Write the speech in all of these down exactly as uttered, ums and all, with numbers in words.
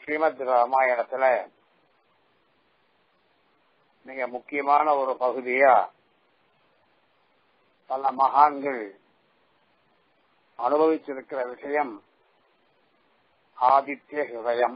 ஸ்ரீமத் ராமாயணத்துல மிக முக்கியமான ஒரு பகுதியா பல மகான்கள் அனுபவிச்சிருக்கிற விஷயம் ஆதித்ய ஹிருதயம்.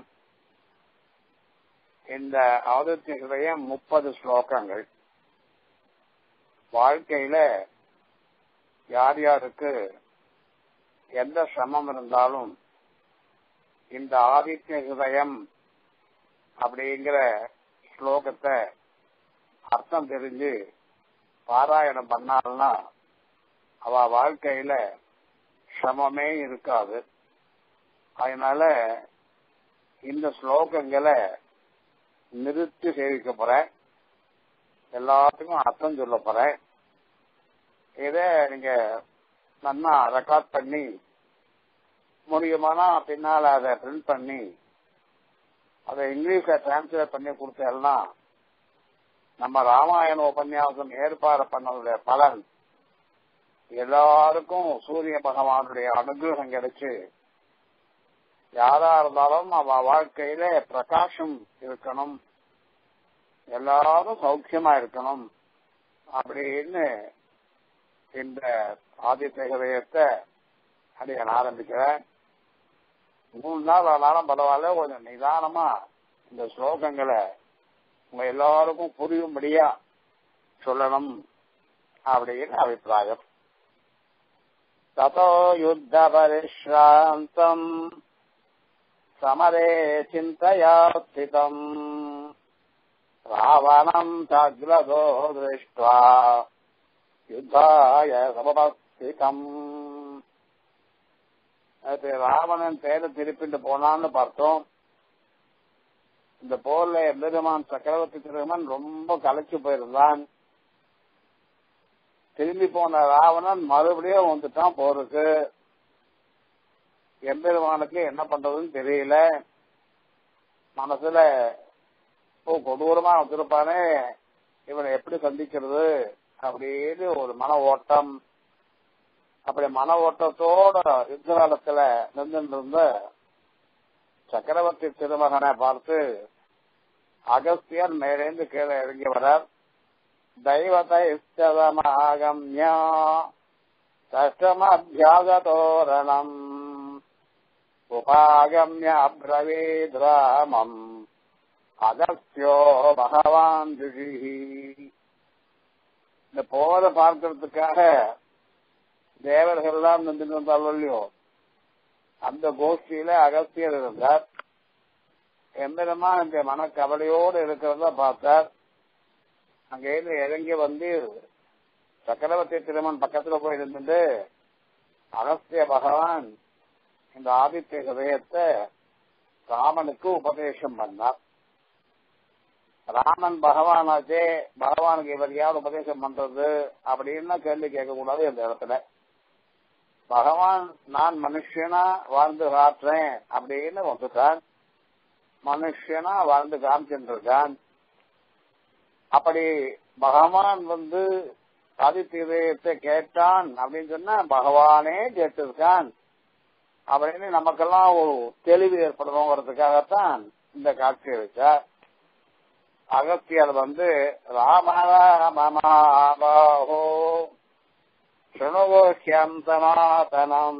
இந்த ஆதித்ய ஹிருதயம் முப்பது ஸ்லோகங்கள். வாழ்க்கையில யார் யாருக்கு எந்த சிரமம் இருந்தாலும் இந்த ஆதித்ய ஹிருதயம் அப்படிங்கிற ஸ்லோகத்தை அர்த்தம் தெரிஞ்சு பாராயணம் பண்ணால்னா அவ வாழ்க்கையில சிரமமே இருக்காது. அதனால இந்த ஸ்லோகங்களை நிறுத்தி சேவிக்க போறேன். எல்லாத்துக்கும் அர்த்தம் சொல்ல போறேன். இத நீங்க நல்லா ரெக்கார்ட் பண்ணி முடியுமானா பின்னால அதை பிரிண்ட் பண்ணி அதை இங்கிலீஷ்ல டிரான்ஸ்லேட் பண்ணி கொடுத்தேன்னா நம்ம ராமாயண உபன்யாசம் ஏற்பாடு பண்ணதுடைய பலன் எல்லாருக்கும் சூரிய பகவானுடைய அனுகிரகம் கிடைச்சு யாரா இருந்தாலும் அவ வாழ்க்கையில பிரகாசம் இருக்கணும், எல்லாரும் சௌக்கியமா இருக்கணும் அப்படின்னு இந்த ஆதித்ய ஹிருதயத்தை அடைய ஆரம்பிக்கிறேன். மூணு நாள் ஆனாலும் பரவாயில்ல, கொஞ்சம் நிதானமா இந்த ஸ்லோகங்களை உங்க எல்லாருக்கும் புரியும்படியா சொல்லணும் அப்படின்னு அபிப்பிராயம். ததோ யுத்த பரிஷ்ராந்தம் சமரே சிந்தையா ஸ்திதம் ராவணம் சக்ரதோ திருஷ்ட்வா யுத்தாய சமபஸ்திதம். அது ராவணன் பேரை திருப்பிட்டு போனான்னு பார்த்தோம். இந்த போர்ல எம்பெருமான் சக்கரவர்த்தி திருமன் ரொம்ப கலைச்சு போயிருந்தான். திரும்பி போன ராவணன் மறுபடியும் வந்துட்டான் போருக்கு. எம்பெருமானுக்கு என்ன பண்றதுன்னு தெரியல. மனசுல ஓ கொடூரமா வச்சிருப்பானே, இவனை எப்படி சந்திக்கிறது அப்படின்னு ஒரு மன ஓட்டம். அப்படி மன ஓட்டத்தோட யுத்த காலத்துல நின்று இருந்த சக்கரவர்த்தி திருமகனை பார்த்து அகஸ்தியர் மேலேந்து கீழே இறங்கி வரார். தெய்வத்தை இஷ்டதமாகம்யா கஷ்டமபியாகதோரணம் உபாகம்ய அப்ரவீத் ராமம் அகஸ்தியோ பகவான் ரிஷி. இந்த போத பார்க்கறதுக்காக தேவர்கள் எல்லாம் நின்று இருந்தாலும் இல்லையோ, அந்த கோஷ்டியில அகஸ்தியர் இருந்தார். எம்பெருமா இந்த மனக்கவலையோடு இருக்கிறத பார்த்தார். அங்கிருந்து இறங்கி வந்து சக்கரவர்த்தி திருமன் பக்கத்துல போய் இருந்துட்டு அகஸ்திய பகவான் இந்த ஆதித்ய ஹிருதயத்தை ராமனுக்கு உபதேசம் பண்ணார். ராமன் பகவானாச்சே, பகவானுக்கு இவர் யார் உபதேசம் பண்றது அப்படின்னு கேள்வி கேட்க கூடாது. இந்த இடத்துல பகவான் நான் மனுஷனா வாழ்ந்து காட்டுறேன் அப்படின்னு வந்துட்டான். மனுஷனா வாழ்ந்து காமிச்சுருக்கான். அப்படி பகவான் வந்து ஆதித்ய ஹிருதயத்தை கேட்டான் அப்படின்னு சொன்னா பகவானே கேட்டிருக்கான் அப்படின்னு நமக்கெல்லாம் ஒரு தெளிவு ஏற்படணுங்கிறதுக்காகத்தான் இந்த காட்சியை வச்சார். அகத்தியர் வந்து ராமராமமாபோ சுணுகோஷ்யம் சனாதனம்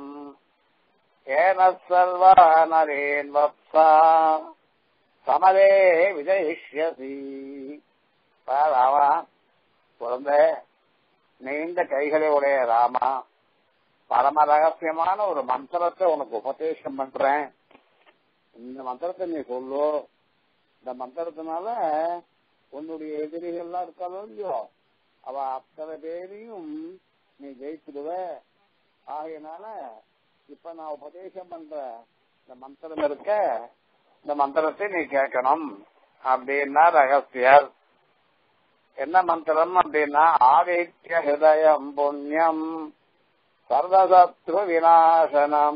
ஏன சர்வா நரேன் வத்சா சமரே விஜயிஷ்யசி. ராமா குழந்தை, நீண்ட கைகளை உடைய ராமா, பரம ரகசியமான ஒரு மந்திரத்தை உனக்கு உபதேசம் பண்றேன். இந்த மந்திரத்தை நீ சொல்லு. இந்த மந்திரத்தினால உன்னுடைய எதிரிகள்லாம் இருக்காலும் இல்லையோ, அவ அத்தனை பேரையும் நீ ஜெயிச்சிடுவ. ஆகையினால இப்ப நான் உபதேசம் பண்ற இந்த மந்திரம் இருக்க, இந்த மந்திரத்தை நீ கேட்கணும் அப்படின்னா ரகசியர். என்ன மந்திரம் அப்படின்னா ஆதித்ய ஹிருதயம் புண்ணியம் சர்வசத்ரு விநாசனம்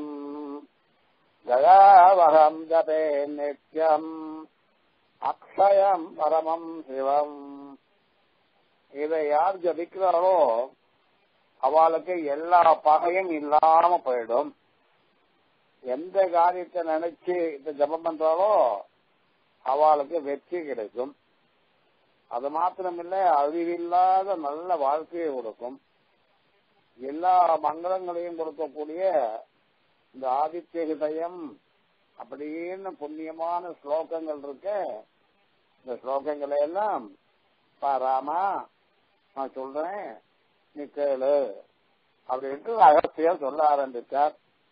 ஜயாவகம் ஜபே நித்யம் அக்ஷயம் பரமம் சிவம். இதை யார் ஜபிக்கிறாரோ அவளுக்கு எல்லா பகையும் இல்லாம போயிடும். எந்த காரியத்தை நினைச்சு இந்த ஜபம் பண்றாலோ அவளுக்கு வெற்றி கிடைக்கும். அது மாத்திரமில்ல, அழிவில்லாத நல்ல வாழ்க்கையை கொடுக்கும். எல்லா மங்களங்களையும் கொடுக்கக்கூடிய இந்த ஆதித்ய ஹிருதயம் அப்படின்னு புண்ணியமான ஸ்லோகங்கள் இருக்க, இந்த ஸ்லோகங்களை எல்லாம் ராமா நான் சொல்றேன் நீ கேளு அப்படின்ட்டு அகஸ்தியர் சொல்ல ஆரம்பிச்சார்.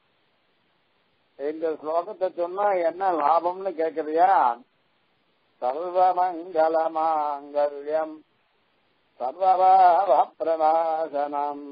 இந்த ஸ்லோகத்தை சொன்னா என்ன லாபம்னு கேக்குறியா? சர்வமங்கல மாங்கல்யம் சர்வபாவ பிரநாசனம்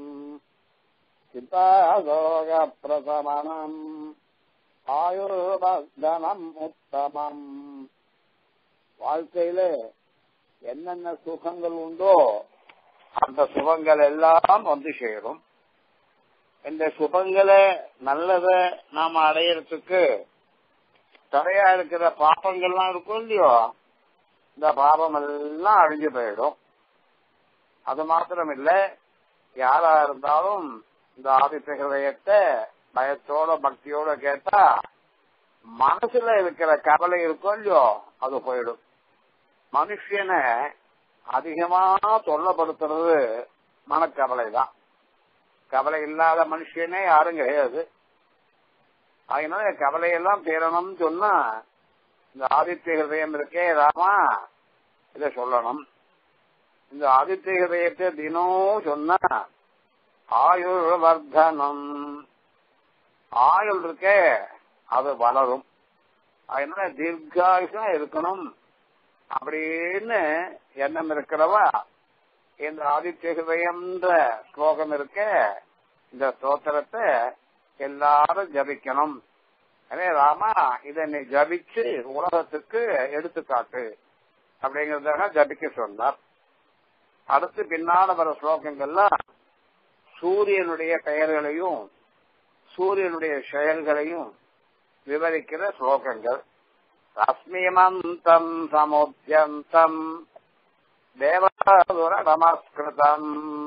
சிதாசோக பிரசமனம் ஆயுர்வர்தனம் உத்தமம். வாழ்க்கையில என்னென்ன சுகங்கள் உண்டோ அந்த சுகங்கள் எல்லாம் வந்து சேரும். இந்த சுகங்களை நல்லத நாம அடையறதுக்கு தடையா இருக்கிற பாப்பங்கள்லாம் இருக்கும் இல்லையோ, இந்த பாபம் எல்லாம் அழிஞ்சு போயிடும். அது மாத்திரம் இல்ல, யாரா இருந்தாலும் இந்த ஆதித்ய ஹிருதயத்தை பயத்தோட பக்தியோட கேட்டா மனசுல இருக்கிற கவலை இருக்கும் இல்லையோ அது போயிடும். மனுஷனை அதிகமா தொல்லப்படுத்துறது மனக்கவலை தான். கவலை இல்லாத மனுஷனே யாரும் கிடையாது. அதனால கவலையெல்லாம் தீரணும்னு சொன்னா இந்த ஆதித்ய ஹிருதயம் இருக்கே ராமா இத சொல்லணும். இந்த ஆதித்ய ஹிருதயத்தை தினம் சொன்னா ஆயுள் வர்தனம், ஆயுள் இருக்கே அது வளரும். அதனால தீர்காயுஷா இருக்கணும் அப்படின்னு எண்ணம் இருக்கிறவா இந்த ஆதித்ய ஹிருதயம்ன்ற ஸ்லோகம் இருக்க, இந்த ஸ்தோத்திரத்தை எல்லாரும் ஜபிக்கணும். அதே ராமா இதை நீ ஜபிச்சு உலகத்துக்கு எடுத்துக்காட்டு அப்படிங்கறதாக ஜபிக்க சொன்னார். அடுத்து பின்னால வர ஸ்லோகங்கள்லாம் சூரியனுடைய பெயர்களையும் சூரியனுடைய செயல்களையும் விவரிக்கிற ஸ்லோகங்கள். ரஸ்மிமந்தம் சமுத்யந்தம் தேவதுர நமஸ்கிருதம்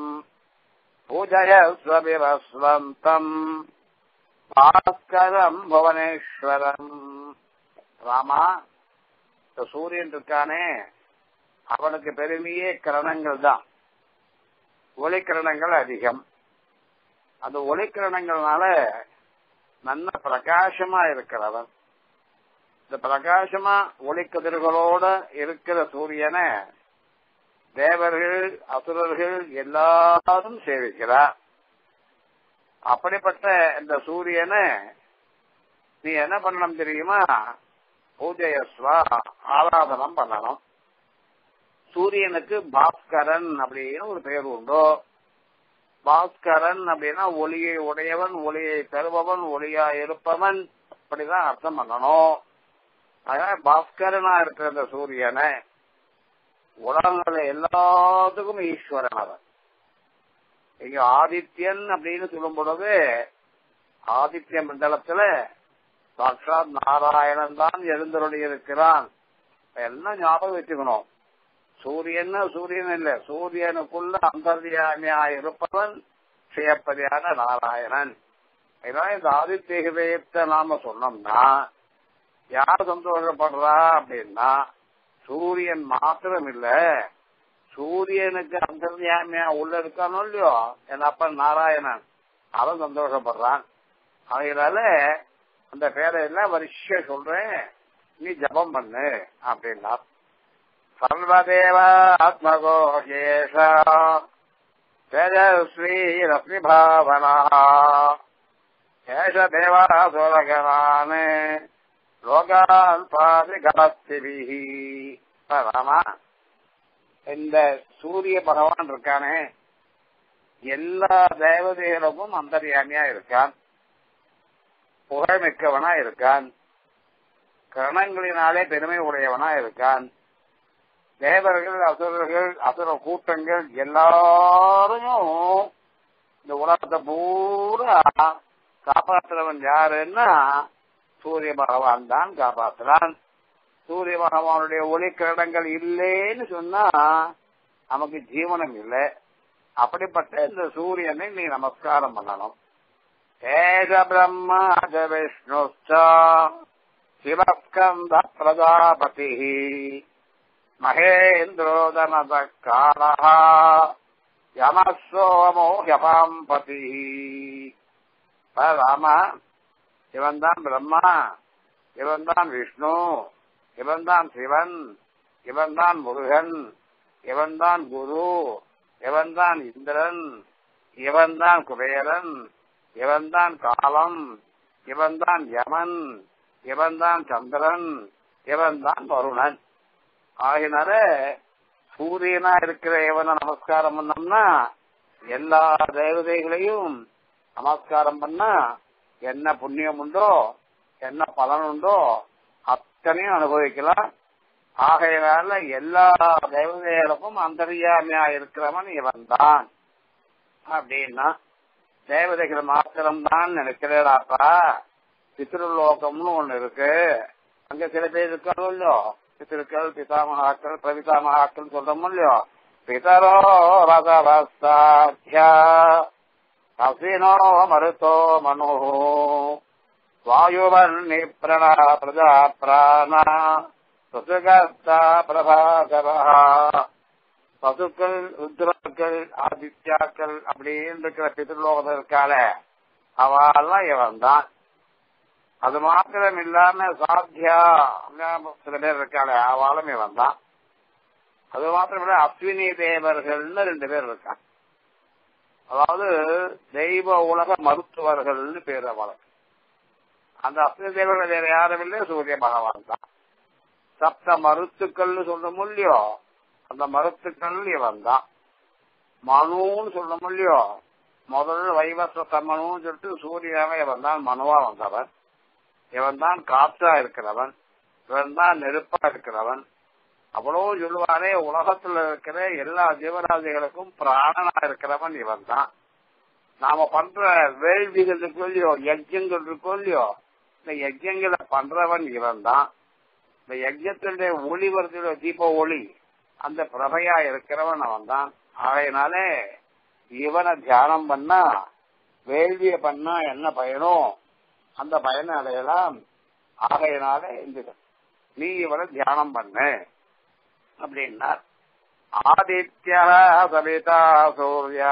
பூஜயஸ்வபிவஸ்வந்தம் பாஸ்கரம் புவனேஸ்வரம். ராமா இந்த சூரியன் இருக்கானே அவனுக்கு பெருமையே கிரணங்கள் தான். ஒளிக்கிரணங்கள் அதிகம். அந்த ஒளிக்கிரணங்கள்னால நல்ல பிரகாசமா இருக்கிறவன். இந்த பிரகாசமா ஒளிக்கதிர்களோட இருக்கிற சூரியனை தேவர்கள் அசுரர்கள் எல்லாரும் சேவிக்கிறார். அப்படிப்பட்ட இந்த சூரியனை நீ என்ன பண்ணணும் தெரியுமா? பூஜையஸ்வா, ஆராதனம் பண்ணணும். சூரியனுக்கு பாஸ்கரன் அப்படின்னு ஒரு பெயர் உண்டோ. பாஸ்கரன் அப்படின்னா ஒளியை உடையவன், ஒளியை தருபவன், ஒளியா இருப்பவன், அப்படிதான் அர்த்தம் பண்ணணும். அதனால பாஸ்கரனா இருக்கிற இந்த சூரியனை உலகங்கள எல்லாத்துக்கும் ஈஸ்வரன் அவன். இங்க ஆதித்யன் அப்படின்னு சொல்லும் பொழுது ஆதித்ய மண்டலத்துல சாட்சாத் நாராயணன் தான் எழுந்தருளி இருக்கிறான். எல்லாம் ஞாபகம் வச்சுக்கணும். சூரியன் சூரியன் இல்ல, சூரியனுக்குள்ள அந்தர்யாமியா இருப்பவன் சுயப்பதியான நாராயணன். இதனால இந்த ஆதித்ய ஹிருதயத்தை நாம சொன்னோம்னா யார் சந்தோஷப்படுறா அப்படின்னா சூரியன் மாத்திரம் இல்ல, சூரியனுக்கு அந்தர்யாமியா உள்ள இருக்கானோ இல்லையோ என் அப்பன் நாராயணன், அவன் சந்தோஷப்படுறான். அதனால அந்த பேரை எல்லாம் வருஷ சொல்றேன், நீ ஜபம் பண்ணு அப்படின்னா. சர்வதேவ ஆத்மகோஷேஷ தேஜஸ்ரீ ரஸ்மி பாவனா ஏஷ தேவாசுரகணான் லோகான் பாதி கபஸ்திபிஹி. ராமா இந்த சூரிய பகவான் இருக்கானே எல்லா தேவதைகளுக்கும் அந்தர்யாமியா இருக்கான், புகழ்மிக்கவனா இருக்கான், கரணங்களினாலே பெருமை உடையவனா இருக்கான். தேவர்கள் அசுரர்கள் அசுர கூட்டங்கள் எல்லாரையும் இந்த உலகத்தை பூரா காப்பாற்றுறவன் யாருன்னா சூரிய பகவான் தான் காப்பாற்றுறான். சூரிய பகவானுடைய ஒளிக்கிரணங்கள் இல்லைன்னு சொன்னா நமக்கு ஜீவனம் இல்லை. அப்படிப்பட்ட இந்த சூரியனை நீ நமஸ்காரம் பண்ணணும். ஏஷ பிரம்மா ச விஷ்ணுச்ச சிவஸ்கந்த பிரஜாபதி மகேந்திரோதனத காலஹ யமசோமோ யபாம்பதி. ராமா, இவன் தான் பிரம்மா, இவன் தான் விஷ்ணு, இவன் தான் சிவன், இவன் தான் முருகன், இவன் தான் குரு, இவன் தான் இந்திரன், இவன் தான் குபேரன், இவன் தான் காலம், இவன் தான் யமன், இவன் தான் சந்திரன், இவன் தான் வருணன். ஆகினால சூரியனா இருக்கிற இவனை நமஸ்காரம் பண்ணோம்னா எல்லா தேவதைகளையும் நமஸ்காரம் பண்ணா என்ன புண்ணியம் உண்டோ, என்ன பலன் உண்டோ அத்தனையும் அனுபவிக்கலாம். ஆகையினால எல்லா தேவதைகளுக்கும் அந்தர்யாமியா இருக்கிறவன் இவன் தான் அப்படின்னா, தேவதைகள் மாத்திரம்தான் நினைக்கிறாப்பா. பித்ருலோகம்னு ஒண்ணு இருக்கு, அங்க சில பேர் இருக்காரோ இல்லையோ, பித்திருக்கள் பிதாமகாக்கள் பிரபிதாமகாக்கள் சொல்றோமோ இல்லையோ. பிதரோ ரதவஸ்தாத்யா அசினோ மருத்தோ மனோ வாயுவன்னி பிரணா பிரஜா பிராணா சுசுகஸ்தா பிரபாகரா. பசுக்கள், ருத்ரர்கள், ஆதித்யாக்கள் அப்படின்னு இருக்கிற பித்ருலோகத்தில் இருக்கால அவெல்லாம் இவன் தான். அது மாத்திரம் இல்லாம சாத்தியா சில பேர் இருக்காள அவளும் இவன் தான். அது மாத்திரம் இல்ல, அஸ்வினி தேவர்கள்னு ரெண்டு பேர் இருக்காங்க. அதாவது தெய்வ உலக மருத்துவர்கள்னு பேர் அவளுக்கு. அந்த அஸ்வினி தேவர்கள் வேற யாரும் இல்லை, சூரிய பகவான் தான். சப்த மருத்துக்கள்னு சொல்ற இல்லையோ, அந்த மருத்துக்கள் இவன் தான். மனுன்னு சொல்ற இல்லையோ, முதல்ல வைவஸ்வ மனுன்னு சொல்லிட்டு சூரியனாவே இவன் தான் மனுவா வந்தவன். இவன் தான் காற்றா இருக்கிறவன், இவன் தான் நெருப்பா இருக்கிறவன். அவ்வளவு சொல்லுவாரே, உலகத்துல இருக்கிற எல்லா ஜீவராசிகளுக்கும் பிராணனா இருக்கிறவன் இவன் தான். நாம பண்ற வேள்விகள் இருக்கோ இல்லையோ, யஜ்யங்கள் இருக்கோ இல்லையோ, இந்த யஜ்யங்களை பண்றவன் இவன் தான். இந்த யஜ்யத்தினுடைய ஒளி வருது, தீப ஒளி, அந்த பிரபையா இருக்கிறவன் அவன் தான். ஆகையினாலே இவனை தியானம் பண்ணா, வேள்விய பண்ணா என்ன பயனும் அந்த பயனை அடையலாம். ஆகையினால இந்த நீ இவனை தியானம் பண்ணு அப்படின்னா, ஆதித்யா சவிதா சூர்யா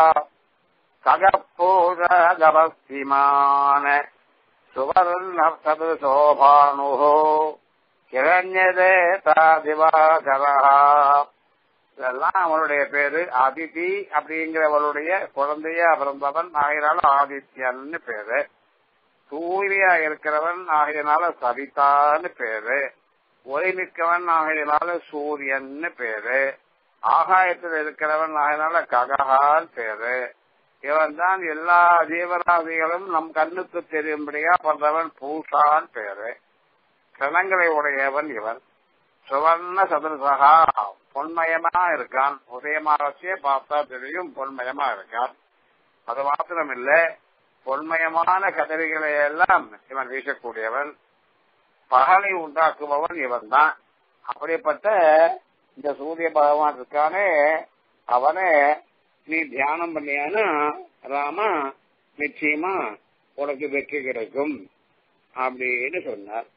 ககப்பூர கபஸ்திமான சுவர்ண சோபானு கிரண்யதேதா திவாகரா. இதெல்லாம் அவனுடைய பேரு. அதிதி அப்படிங்கிறவளுடைய குழந்தையா பிறந்தவன், ஆகையினால ஆதித்யன்னு பேரு. சூரியா இருக்கிறவன் ஆகையினால சவிதான்னு பேரு. ஒளி மிக்கவன் ஆகையினால சூரியன்னு பேரு. ஆகாயத்தில் இருக்கிறவன் ஆகையினால கககான்னு பேரு. இவன் தான் எல்லா ஜீவராசிகளும் நம் கண்ணுக்கு தெரியும்படியா பண்றவன் பூஷான்னு பேரு. கிரணங்களை உடையவன் இவன். சுவர்ண சதுரசகா, பொன்மயமா இருக்கான். உதயமாகச்சே பார்த்தா தெரியும் பொன்மயமா இருக்கான். அது மாத்திரம் இல்ல, பொன்மயமான கதிரிகளை எல்லாம் இவன் வீசக்கூடியவன். பகலை உண்டாக்குபவன் இவன் தான். அப்படிப்பட்ட இந்த சூரிய பகவான் இருக்கானே, அவனை நீ தியானம் பண்ணியானா ராமா நிச்சயமா உனக்கு வெற்றி கிடைக்கும் அப்படின்னு சொன்னார்.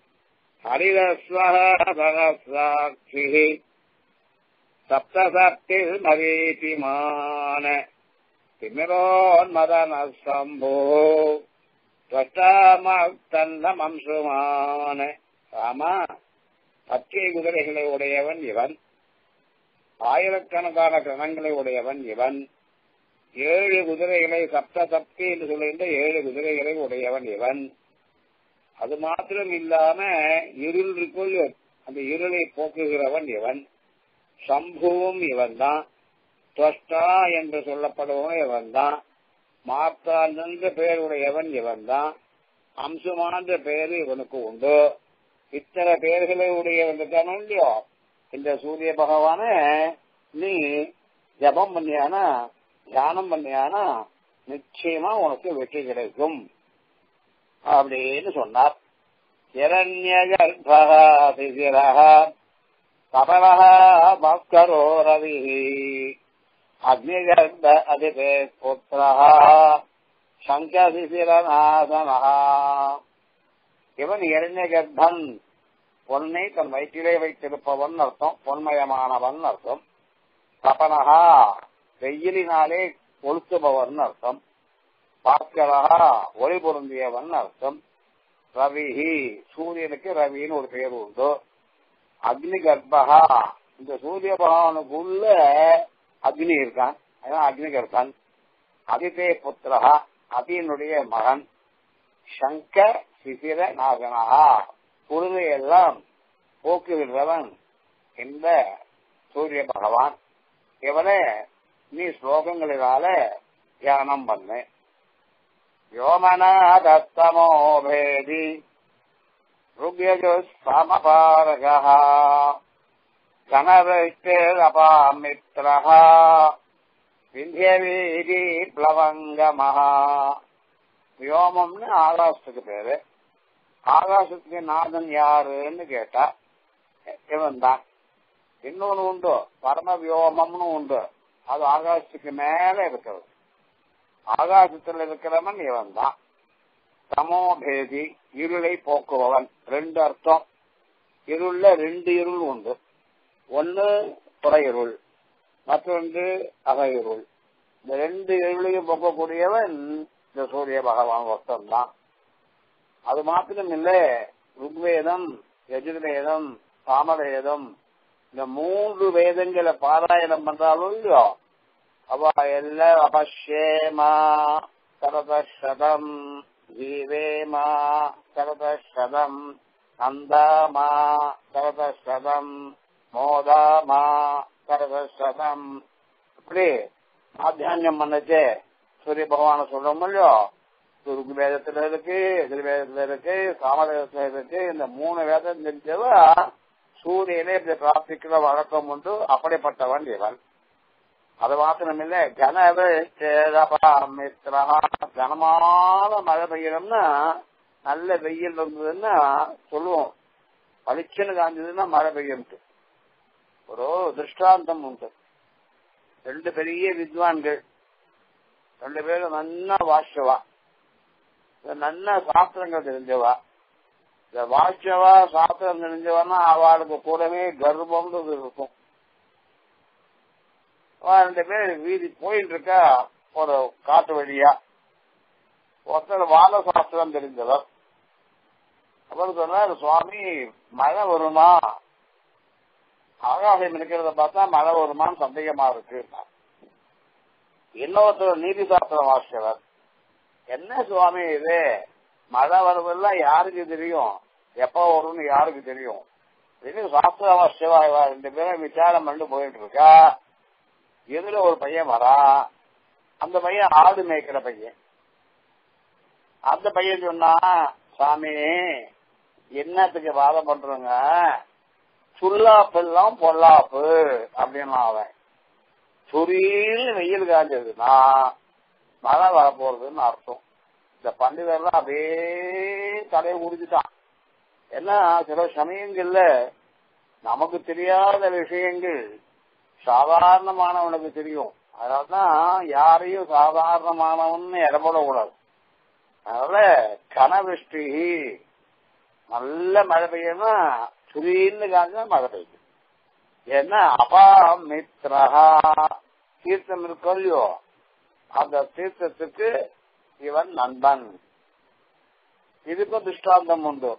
ஹரிதஸ்வஹி சப்தசப்தி மரீதிமான திமிரோன்மதன சம்போ தன்னமம்சுமான. ராமா, பச்சை குதிரைகளை உடையவன் இவன். ஆயிரக்கணக்கான கிரணங்களை உடையவன் இவன். ஏழு குதிரைகளை சப்த சப்தி என்று சொல்லுகின்ற ஏழு குதிரைகளை உடையவன் இவன். அது மாத்திரம் இல்லாம இருள் இருக்குள் அந்த இருளை போக்குகிறவன் இவன். சம்புவும் இவன் தான். துவஷ்டா என்று சொல்லப்படுவன் இவன் தான். மாத்தான் என்ற பெயர் உடையவன் இவன் தான். அம்சுமான்ற பெயர் இவனுக்கு உண்டு. இத்தனை பெயர்களை உடையவன் இருக்கானோ இல்லையோ, இந்த சூரிய பகவான நீ ஜபம் பண்ணியானா, தியானம் பண்ணியானா நிச்சயமா உனக்கு வெற்றி கிடைக்கும் அப்படின்னு சொன்னார். கபலோ ரவி அக்னிகர்ப்ப அதிபே புத்திரா சங்கசிசிரநாதனஹா. இவன் இரண்ய கர்ப்பன், பொன்னை தன் வயிற்றிலே வைத்திருப்பவன் அர்த்தம், பொன்மயமானவன் அர்த்தம். தபனஹா, வெயிலினாலே கொளுத்துபவன் அர்த்தம். பாஸ்கரஹா, ஒளி பொருந்தியவன் அர்த்தம். ரவிஹி, சூரியனுக்கு ரவின்னு ஒரு பெயர் உண்டு. அக்னி கர்ப்பகா, இந்த சூரிய பகவானுக்குள்ள அக்னி இருக்கான், அதான் அக்னி கர்ப்பன். அதிதே புத்திரஹா, அதியினுடைய மகன். சங்க சிசிர நாகனஹா, குருதையெல்லாம் போக்குவிடுறவன் இந்த சூரிய பகவான். இவனை நீ ஸ்லோகங்களினால தியானம் பண்ணு. யோமநாதமோபேதி ருக்யஜுஸ்ஸமபாரகா கணவைத்தேரபாமித்ரஹா விந்தியவீதி பிளவங்கமஹா. வியோமம்னு ஆகாசத்துக்கு பேரு. ஆகாசத்துக்கு நாதன் யாருன்னு கேட்டா இவன் தான். இன்னொன்னு உண்டு, பரம வியோமம்னு உண்டு, அது ஆகாசத்துக்கு மேல இருக்கிறது. ஆகாசத்தில் இருக்கிறவன் இவன் தான். சமோபேதி, இருளை போக்குபவன். ரெண்டு அர்த்தம். இருள்ல ரெண்டு இருள் உண்டு. ஒன்னு புறையிருள், மற்றொன்று அகையிருள். இந்த ரெண்டு இருளையும் போக்கக்கூடியவன் இந்த சூரிய பகவான் ஒருத்தன் தான். அது மாத்திரம் இல்ல, ருக்வேதம், யஜுர்வேதம், சாமவேதம், இந்த மூன்று வேதங்களை பாராயணம் பண்றாலும் இல்லையோ, அவ எல்லாம் அபஷ்யேமா சரதம், ஜீவேமா சரதம், நந்தாமா சரதம், மோதாமா சரதம், இப்படி ஆத்தியான்யம் பண்ணச்சே சூரிய பகவான சொல்றோம் இல்லையோ. ருக்வேதத்துல இருக்கு, எதிர்வேதத்துல இருக்கு, சாமவேதத்துல இருக்கு. இந்த மூணு வேதம் தெரிஞ்சவ சூரியனை இப்படி பிரார்த்திக்கிற வழக்கம் உண்டு. அப்படிப்பட்டவன் இவன். அது மாத்திரம் இல்ல, கனமித்ரா, கனமான மழை பெய்யணும்னா, நல்ல வெயில் இருந்ததுன்னா சொல்லுவோம், பளிச்சுன்னு காஞ்சதுன்னா மழை பெய்யும். ஒரு திருஷ்டாந்தம் உண்டு. ரெண்டு பெரிய வித்வான்கள், ரெண்டு பேரும் நல்லா வாசிச்சவா, நல்ல சாஸ்திரங்கள் தெரிஞ்சவா. இந்த வாசிச்சவா சாஸ்திரம் தெரிஞ்சவான்னா அவளுக்கு கூடவே கர்ப்பம்ன்றது இருக்கும். ரெண்டு பேர் வீதி போயிட்டு இருக்கா ஒரு காட்டு வழியா. ஒருத்தர் வான சாஸ்திரம் தெரிஞ்சவர். அவர் சொன்னார், சுவாமி மழை வருமா, ஆகாசம் இருக்கிறத பார்த்தா மழை வருமான்னு சந்தேகமா இருக்கு. இன்னொருத்தர் நீதி சாஸ்திரம் வாசிச்சவர். என்ன சுவாமி இது, மழை வருவதெல்லாம் யாருக்கு தெரியும், எப்ப வரும்னு யாருக்கு தெரியும். இது சாஸ்திர வாசிச்சவா ரெண்டு பேரும் விசாரம் பண்ணி போயிட்டு இருக்கா. எதுல ஒரு பையன் வரா, அந்த பையன் ஆடு மேய்க்கிற பையன். அந்த பையன் சொன்னா, சாமி என்னத்துக்கு வாதம் பண்றோங்க, சுல்லாப்பெல்லாம் பொல்லாப்பு அப்படின்னு. அவன் சுரீல் வெயில் காஞ்சதுன்னா மழை வரப்போறதுன்னு அர்த்தம். இந்த பண்டிதர்லாம் அப்படியே தலையை உடிச்சுட்டான். ஏன்னா சில சமயங்கள்ல நமக்கு தெரியாத விஷயங்கள் சாதாரணமானவனுக்கு தெரியும். அதனால்தான் யாரையும் சாதாரணமானவன்னு இடப்படக்கூடாது. அதனால கனவிஷ்டி, நல்ல மழை பெய்யணும்னா சுரீன்னு காஞ்ச மழை பெய்யும். ஏன்னா அபாமித்ரஹா, தீர்த்தம் இருக்கோ இல்லையோ, அந்த தீர்த்தத்துக்கு இவன் நண்பன். இதுக்கும் திருஷ்டாந்தம் உண்டு.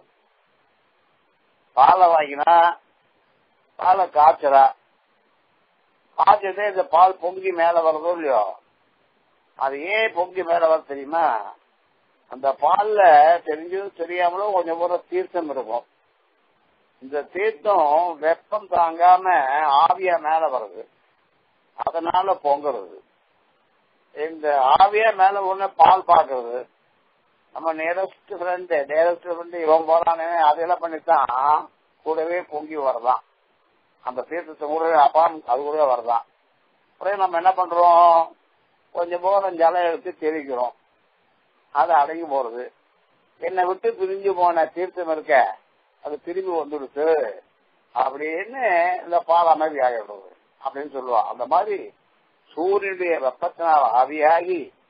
பாலை வாங்கினா, பாலை காய்ச்சறா, காய்ச்சதே இந்த பால் பொங்கி மேல வருதோ இல்லையோ, அது ஏன் பொங்கி மேல வர தெரியுமா, அந்த பால்ல தெரிஞ்சதும் தெரியாமலும் கொஞ்சம் கூட தீர்த்தம் இருக்கும். இந்த தீர்த்தம் வெப்பம் தாங்காம ஆவியா மேல வருது, அதனால பொங்குறது. இந்த ஆவியா மேல ஒண்ணு பால் பாக்குறது. நம்ம நேரஸ்ட் ஃப்ரெண்டு நேரஸ்ட் ஃப்ரெண்டு இவன் போறானே அதெல்லாம் பண்ணித்தான் கூடவே பொங்கி வரதான். அந்த தீர்த்தத்தை கூட அப்பா அது கூட வரதான். அப்புறம் நம்ம என்ன பண்றோம், கொஞ்சம் போன ஜலம் எடுத்து தெளிக்கிறோம், அது அடங்கி போறது. என்னை விட்டு பிரிஞ்சு போன தீர்த்தம் இருக்க அது திரும்பி வந்துடுச்சு அப்படின்னு இந்த பால் அமைதி ஆகிடுறது அப்படின்னு சொல்லுவான். அந்த மாதிரி சூரியனுடைய வெப்பத்தினால் ஆவியாகி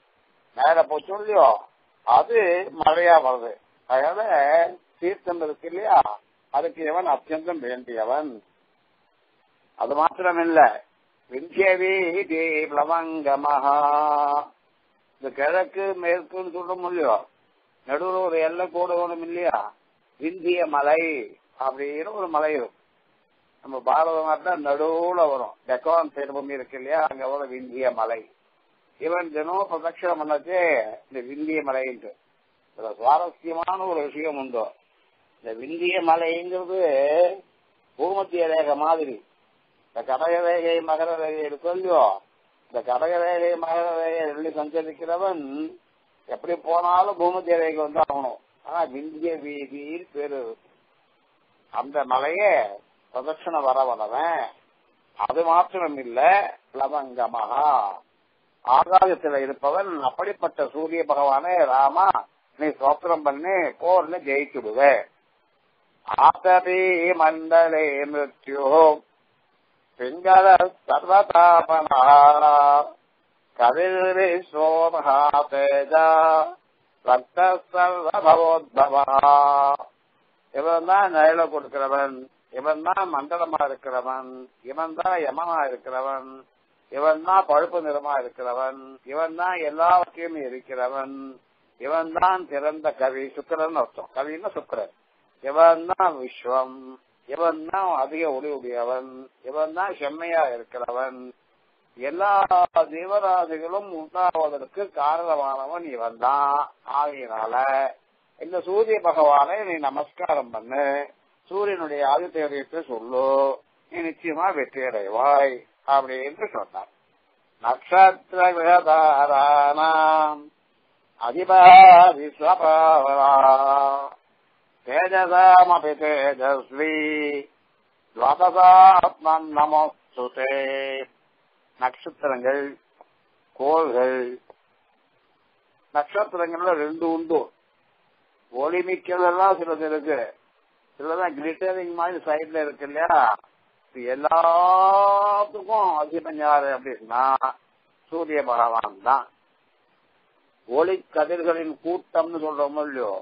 மேல போச்சு இல்லையோ அது மழையா வருது. அதனால தீர்த்தம் இருக்கு இல்லையா, அதுக்கு இவன் அத்தியந்தம் வேண்டியவன். அது மாத்திரமில்ல, விந்தியவி லவங்கமஹா, இந்த கிழக்கு மேற்குன்னு சொல்ல முடியும், நடுவில் ஒரு எல்லை கூட ஒண்ணும் இல்லையா, விந்திய மலை அப்படின்னு ஒரு மலை இருக்கும். நம்ம பாரத நாட்டில் நடுவுல வரும், டெக்கான் பீடபூமி இருக்கு இல்லையா, அங்க வர விந்திய மலை. இவன் தினம் பிரதட்சணம் பண்ணது இந்த விந்திய மலைன்ட்டு. இதுல சுவாரஸ்யமான ஒரு விஷயம் உண்டு. இந்த விந்திய மலைங்கிறது பூமத்திய ரேகை மாதிரி. இந்த கடக ரேகை மகர ரேகை இருக்கும் இல்லையோ, இந்த கடக ரேகை மகர ரேகை ரெண்டு சஞ்சரிக்கிறவன் எப்படி போனாலும் பூமத்திய ரேகை வந்து ஆகணும். ஆனா விந்திய வீதியில் பேரு அந்த மலையே பிரதட்சணம் வர வரவன். அது மாத்திரம் இல்ல, லவங்கமஹா, ஆகாயத்தில் இருப்பவன். அப்படிப்பட்ட சூரிய பகவானே ராமா, நீ சோத்திரம் பண்ணி போர்ல ஜெயிச்சுடுவே. ஆசதி மண்டலே மிருத்யு பிங்கள சர்வதாபனா கவிரி சோமஹா தேஜா ரத்த சர்வபவோத்பவா. இவன் தான் நிழல கொடுக்கிறவன், இவன் தான் மண்டலமா இருக்கிறவன், இவன் தான் யமனா இருக்கிறவன், இவன் தான் பழுப்பு நிறமா இருக்கிறவன், இவன் தான் எல்லாவற்றையும் இருக்கிறவன், இவன் தான் திறந்த கவி. சுக்கரன் அர்த்தம், கவின்னு சுக்கரன். இவன் தான் விஸ்வம், இவன் தான் அதிக ஒளி உடையவன், இவன் தான் செம்மையா இருக்கிறவன். எல்லா ஜீவராசிகளும் உண்டாவதற்கு காரணமானவன் இவன் தான். ஆகையினால இந்த சூரிய பகவானை நீ நமஸ்காரம் பண்ணு, சூரியனுடைய ஆதித்யத்தை சொல்லு, நீ நிச்சயமா வெற்றி அடைவாய் அப்படின்னு சொன்னார். நட்சத்திர கிரகதாராணாம் அதிபா விஸ்வபாவரா தேஜசாமபி தேஜஸ்வி துவாதசாத்மன் நமோஸ்துதே. நட்சத்திரங்கள், கோள்கள். நட்சத்திரங்கள்ல ரெண்டு உண்டு. ஒளிமிக்கிறதெல்லாம் சிலது இருக்கு, சிலதான் கிளிட்டரிங் மாதிரி சைட்ல இருக்கு இல்லையா. எல்லாத்துக்கும் அதிபன் யாரு அப்படின்னா சூரிய பகவான் தான். ஒளி கதிர்களின் கூட்டம்னு சொல்றோமோ இல்லையோ,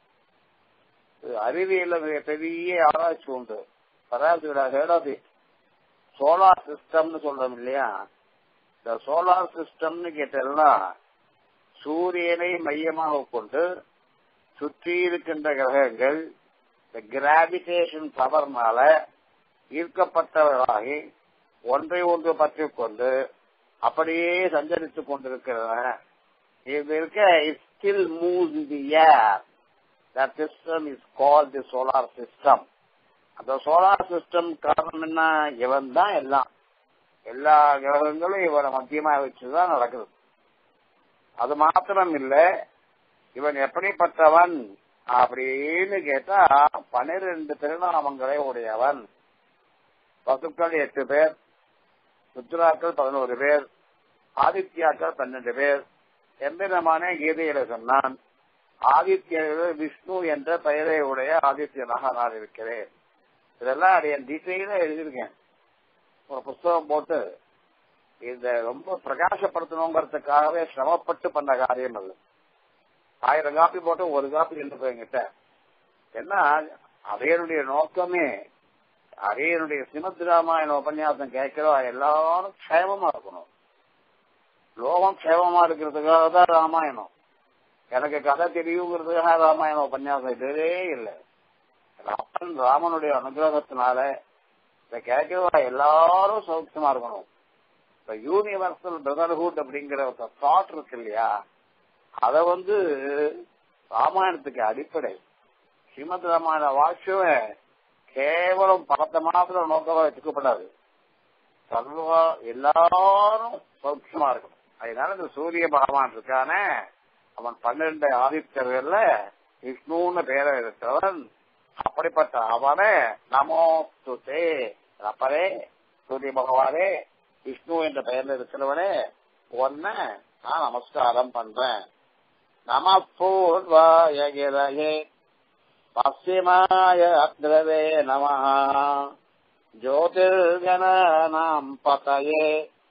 அறிவியல் பெரிய ஆராய்ச்சி உண்டு. அதாவது சோலார் சிஸ்டம்னு சொல்றோம் இல்லையா, இந்த சோலார் சிஸ்டம்னு கேட்டா சூரியனை மையமாக கொண்டு சுற்றி இருக்கின்ற கிரகங்கள் இந்த கிராவிடேஷன் பவர்னால ஈர்க்கப்பட்டவர்களாகி ஒன்றை ஒன்று பற்றி கொண்டு அப்படியே சஞ்சரித்துக் கொண்டிருக்கிறன. இது இருக்க it still moves in the air. That system is called the solar system. அந்த சோலார் சிஸ்டம் காரணம் என்ன? இவன் தான் எல்லாம், எல்லா கிரகங்களும் இவனை மத்தியமா வச்சுதான் நடக்குது. அது மாத்திரம் இல்ல, இவன் எப்படிப்பட்டவன் அப்படின்னு கேட்டா பனிரெண்டு திருநாமங்களை உடையவன். பசுக்கள் எட்டு பேர், ருத்ராக்கள் பதினோரு பேர், ஆதித்யாக்கள் பன்னெண்டு பேர். எம்பிரமான கீதையில சொன்னான், ஆதித்ய விஷ்ணு என்ற பெயரை உடைய ஆதித்யனாக நான் இருக்கிறேன். இதெல்லாம் என் டீட்டெயிலா எழுதியிருக்கேன். ஒரு புத்தகம் போட்டு இந்த ரொம்ப பிரகாசப்படுத்தணுங்கிறதுக்காகவே சிரமப்பட்டு பண்ண காரியம் அல்ல. ஆயிரம் காப்பி போட்டு ஒரு காப்பி எழுந்து என்கிட்ட. ஏன்னா அதையனுடைய நோக்கமே, அதையனுடைய ஸ்ரீமத் ராமாயண உபன்யாசம் கேட்கிறோம் எல்லாரும் க்ஷேமமா இருக்கணும், லோகம் க்ஷேமமா இருக்கிறதுக்காக தான் ராமாயணம். எனக்கு கதை தெரியுங்கிறதுக்காக ராமாயண உபன்யாசம் இதே இல்லை. அப்பன் ராமனுடைய அனுகிரகத்தினால இதை கேட்கிறவா எல்லாரும் சௌக்கியமா இருக்கணும். இப்ப யூனிவர்சல் பிரதர்ஹுட் அப்படிங்கிற ஒரு தாட் இருக்கு இல்லையா, அத வந்து ராமாயணத்துக்கு அடிப்படை. ஸ்ரீமத் ராமாயண வாட்சியமே கேவலம் பணத்தை மாத்திரம் நோக்கமா வச்சுக்கப்படாது, சர்வா எல்லாரும் சௌக்கியமா இருக்கணும். அதனால இந்த சூரிய பகவான் இருக்கானே, அவன் பன்னிரண்டு ஆதித்யர்கள்ல விஷ்ணுன்னு பேர இருக்கிறவன். அப்படிப்பட்ட அவனே நமோஸ்துதே, அப்பரே சூரிய பகவானே விஷ்ணு என்ற பெயர்ல இருக்கிறவனே ஒன்ன நான் நமஸ்காரம் பண்றேன். நம பூர்வாய கிரகே பশ্চিமாய அக்ரவே நமஹ ஜோதிர்கணானாம் பதயே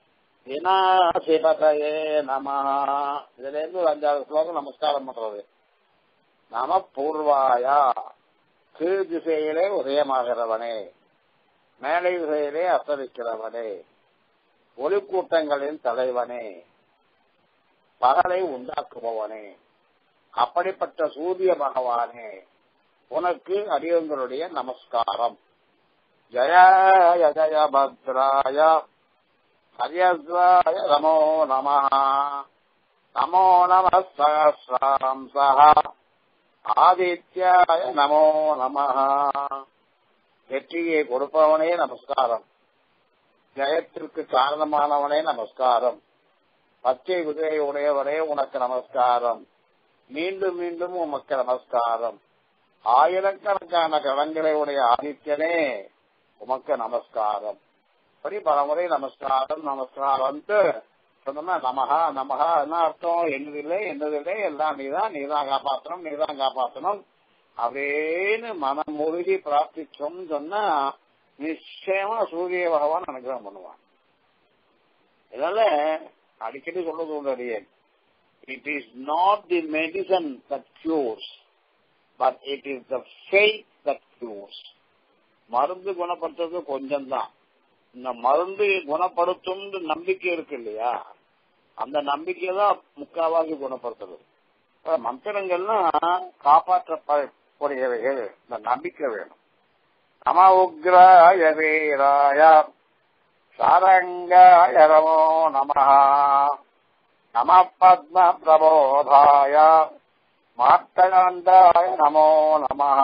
விநாசிபதயே நம. இதுல இருந்து ஒரு அஞ்சாறு ஸ்லோகம் நமஸ்காரம் பண்றது. நம பூர்வாயா, கீழ் திசையிலே உதயமாகிறவனே, மேலை திசையிலே அசரிக்கிறவனே, ஒளிக்கூட்டங்களின் தலைவனே, பகலை உண்டாக்குபவனே, அப்படிப்பட்ட சூரிய பகவானே, உனக்கு அடியங்களுடைய நமஸ்காரம். ஜய ஜய பத்ராய ஹரியஸ்வாய நமோ நமः. நமோ நமः சஹஸ்ராம்சஹ ஆதித்யாய நமோ நமः. வெற்றியை கொடுப்பவனே நமஸ்காரம். ஜெயத்திற்கு காரணமானவனே நமஸ்காரம். பச்சை குதிரை உடையவரே உனக்கு நமஸ்காரம். மீண்டும் மீண்டும் உமக்கு நமஸ்காரம். ஆயிரக்கணக்கான கடன்களை உடைய ஆதித்யனே உமக்கு நமஸ்காரம். அப்படி பலமுறை நமஸ்காரம் நமஸ்காரம் சொன்னா நமகா நமகா என்ன அர்த்தம்? என்னதில்லை என்னதில்லை எல்லாம் நீதான், நீதான் காப்பாற்றணும், நீதான் காப்பாற்றணும் அப்படின்னு மனம் முழுகி பிரார்த்திச்சோம் சொன்னா நிச்சயமா சூரிய பகவான் அனுகிரகம் பண்ணுவான். இதனால அடிக்கடி சொல்றது உண்டு, it is not the medicine that cures, but it is the faith that cures. மருந்து குணப்படுத்துறது கொஞ்சம் தான். இந்த மருந்து குணப்படுத்தும் நம்பிக்கை இருக்கு இல்லையா, அந்த நம்பிக்கை தான் முக்காவாசி குணப்படுத்துறது. மந்திரங்கள்லாம் காப்பாற்றக்கூடியவைகள், இந்த நம்பிக்கை வேணும். நம உக்ராய வீராய சாரங்காய நமோ நமः. நம பத்ம பிரபோதாய மார்த்தகாந்தாய நமோ நமः.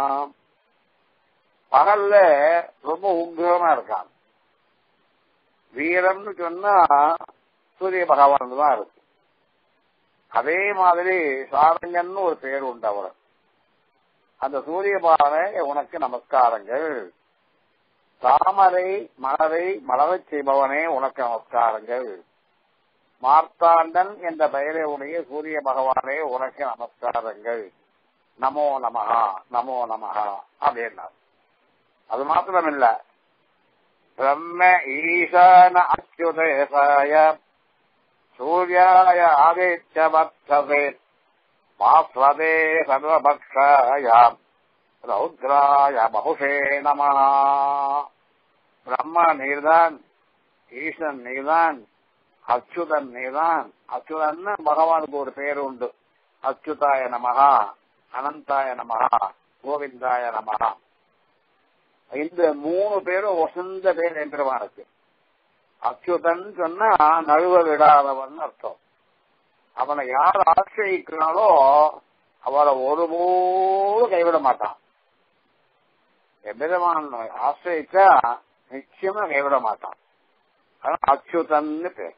பகல்ல ரொம்ப உக்ரமா இருக்கான். வீரம்னு சொன்னா சூரிய பகவான் தான் இருக்கு. அதே மாதிரி சாரங்கன்னு ஒரு பேர் உண்டு அவர். அந்த சூரிய பகவானே உனக்கு நமஸ்காரங்கள். தாமரை மலரை மலரச் செய்பவனே உனக்கு நமஸ்காரங்கள். மார்த்தாண்டன் என்ற பெயரை உடைய சூரிய பகவானே உனக்கு நமஸ்காரங்கள். நமோ நமஹா நமோ நமஹா அப்படின்னா அது மாத்திரமில்ல, பிரம்ம ஈசான அச்சுதேசாய சூர்யாய ஆதித்யவத்சவே பாஸ்வதே சர்வபக்ஷாய ரௌத்ராய பகுஷே நமः. பிரம்மா நீர்தான், ஈசன் நீர்தான், அச்சுதன் நீர்தான். அச்சுதன் பகவானுக்கு ஒரு பேர் உண்டு. அச்சுதாய நமः, அனந்தாய நமः, கோவிந்தாய நமः. இந்த மூணு பேரும் வசந்த பேர் எம்பெருமானுக்கு. அச்சுதன் சொன்னா நழுவ விடாதவன் அர்த்தம். அவனை யார் ஆசிரியிக்கிறானோ அவளை ஒருபோது கைவிட மாட்டான். எம்பெருமான் ஆசிரியிச்சா நிச்சயமா கைவிட மாட்டான். அதான் அச்சுதன்னு பேர்.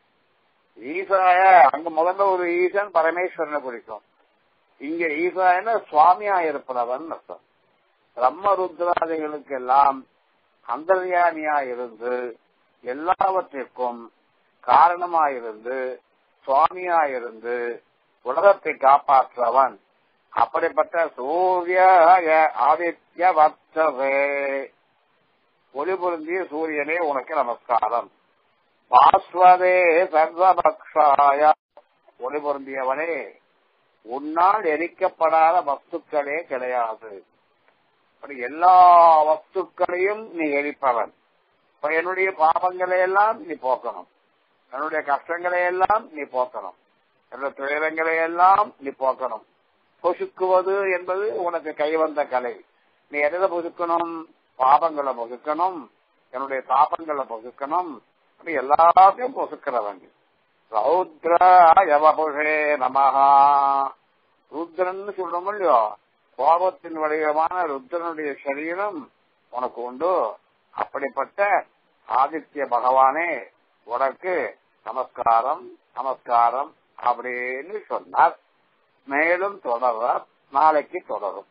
ஈசாய அங்க முதல்ல ஒரு ஈசன் பரமேஸ்வரனை குறிக்கும். இங்க ஈசாயன சுவாமியா இருப்பவன் அர்த்தம். பிரம்ம ருத்ராதிகளுக்கு எல்லாம் அந்தர்யாமியா இருந்து எல்லாவற்றிற்கும் காரணமாயிருந்து சுவாமியாயிருந்து உலகத்தை காப்பாற்றவன். அப்படிப்பட்ட சூரிய ஆதித்ய வத்சவே ஒளி பொருந்திய சூரியனே உனக்கு நமஸ்காரம். பாஸ்வதே சர்வபக்ஷாய ஒளி பொருந்தியவனே, உன்னால் எரிக்கப்படாத வஸ்துக்களே கிடையாது. அப்படி எல்லா வஸ்துக்களையும் நீ எரிப்பவன். இப்ப என்னுடைய பாவங்களை எல்லாம் நீ போக்கணும், என்னுடைய கஷ்டங்களை எல்லாம் நீ போக்கணும், என்னுடைய துயரங்களை எல்லாம் நீ போக்கணும். பொசுக்குவது என்பது உனக்கு கைவந்த கலை. நீ எதை பொசுக்கணும்? பாவங்களை பொசுக்கணும், என்னுடைய தாபங்களை பொசுக்கணும், அப்படி எல்லாத்தையும் பொசுக்கிறவன். ரௌத்ராய வபுஷே நமஹ. ருத்ரன் சொல்றோம் இல்லையோ, கோபத்தின் வடிவமான ருத்ரனுடைய சரீரம் உனக்கு உண்டு. அப்படிப்பட்ட ஆதித்ய பகவானே உனக்கு நமஸ்காரம் நமஸ்காரம் அப்படின்னு சொன்னார். மேலும் தொடர்றார், நாளைக்கு தொடரும்.